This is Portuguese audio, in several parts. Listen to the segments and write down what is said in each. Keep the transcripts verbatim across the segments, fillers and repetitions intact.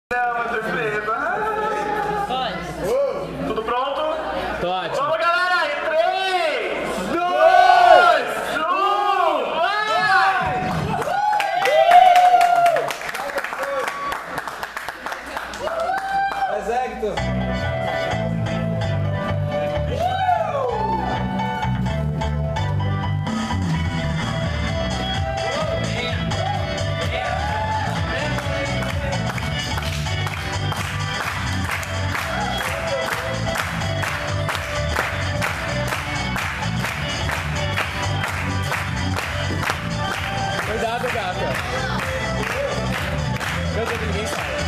É uma surpresa. Pode. Tudo pronto? Tô ótimo. Vamos, galera! Em três, dois, um, vai! Execto! Cuidado, gata. Meu Deus, ninguém sabe.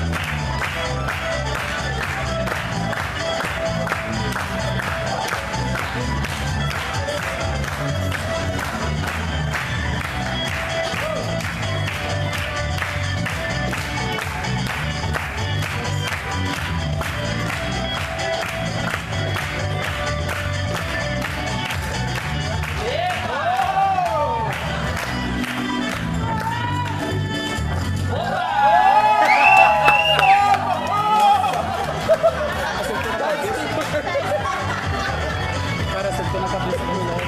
O cara acertou na cabeça do mulher.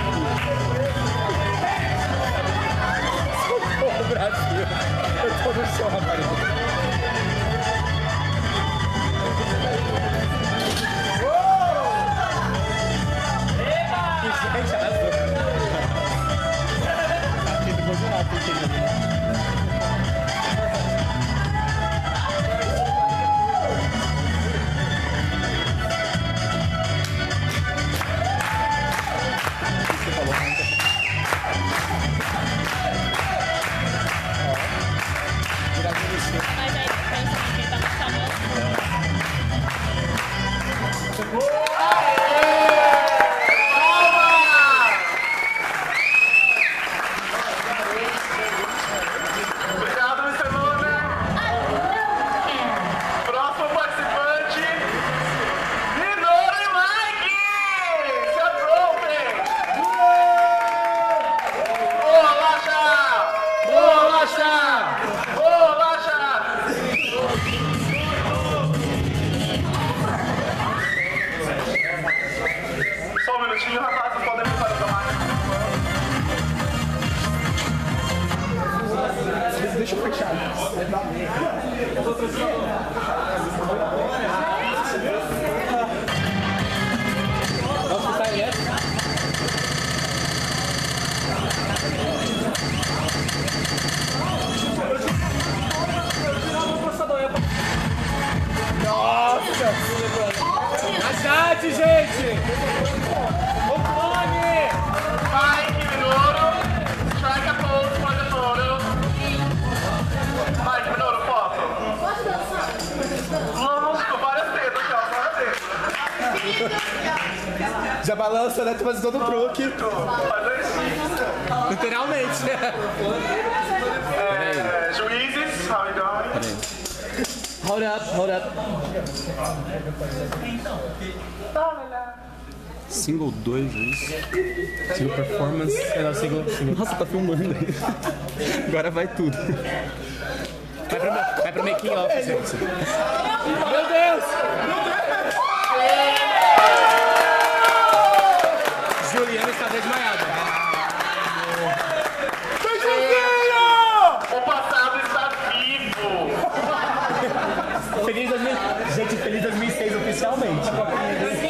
Socorro, Brasil. Eu tô no chão, rapaz. Gente, arrasou. Tá tendo coisa rápida, entendeu? Mas aí pensa que tá me chamando. Obrigado, mister Luna. Próximo participante, Minoru e Mike! Se aprontem! Boa, Lacha! Boa, Lacha! Boa, Lacha! Só um minutinho, rapaz, vocês podem passar essa máquina. Deixa eu fechar. Posso sair nessa? Nossa! Na chat, gente! O clone! Mike, Minoru, strike a pose for the photo. Mike, Minoru, foto. Lógico, várias tetas aqui, ó, várias tetas. Já balança, né? Tu faz todo o truque. Faz isso. Literalmente. É, juízes, how you doing? Hold up, hold up. Single dois, é isso? Single performance. É, não, single, single. Nossa, tá filmando aí. Agora vai tudo. Vai pro, vai pro making off, gente. Meu Deus! Juliana está desmaiada. O passado está vivo. Feliz dois mil... Gente, feliz dois mil e seis oficialmente.